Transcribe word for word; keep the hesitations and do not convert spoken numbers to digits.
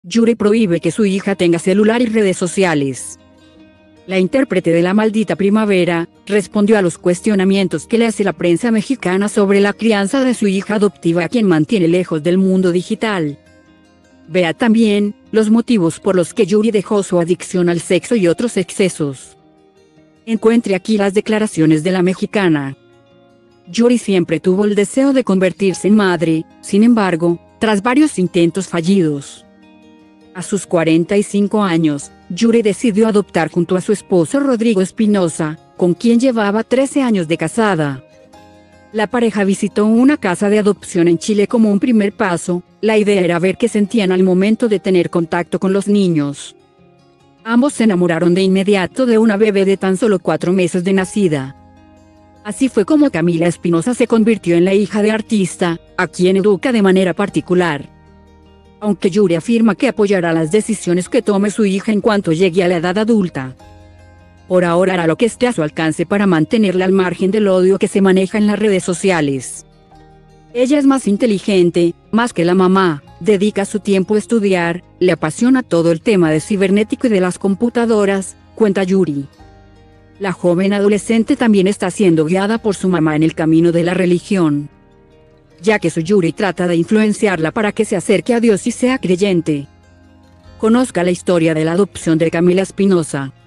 Yuri prohíbe que su hija tenga celular y redes sociales. La intérprete de La Maldita Primavera respondió a los cuestionamientos que le hace la prensa mexicana sobre la crianza de su hija adoptiva, a quien mantiene lejos del mundo digital. Vea también los motivos por los que Yuri dejó su adicción al sexo y otros excesos. Encuentre aquí las declaraciones de la mexicana. Yuri siempre tuvo el deseo de convertirse en madre, sin embargo, tras varios intentos fallidos. A sus cuarenta y cinco años, Yuri decidió adoptar junto a su esposo Rodrigo Espinosa, con quien llevaba trece años de casada. La pareja visitó una casa de adopción en Chile como un primer paso. La idea era ver qué sentían al momento de tener contacto con los niños. Ambos se enamoraron de inmediato de una bebé de tan solo cuatro meses de nacida. Así fue como Camila Espinosa se convirtió en la hija de artista, a quien educa de manera particular. Aunque Yuri afirma que apoyará las decisiones que tome su hija en cuanto llegue a la edad adulta. Por ahora hará lo que esté a su alcance para mantenerla al margen del odio que se maneja en las redes sociales. Ella es más inteligente, más que la mamá, dedica su tiempo a estudiar, le apasiona todo el tema de cibernético y de las computadoras, cuenta Yuri. La joven adolescente también está siendo guiada por su mamá en el camino de la religión, ya que su Yuri trata de influenciarla para que se acerque a Dios y sea creyente. Conozca la historia de la adopción de Camila Espinosa.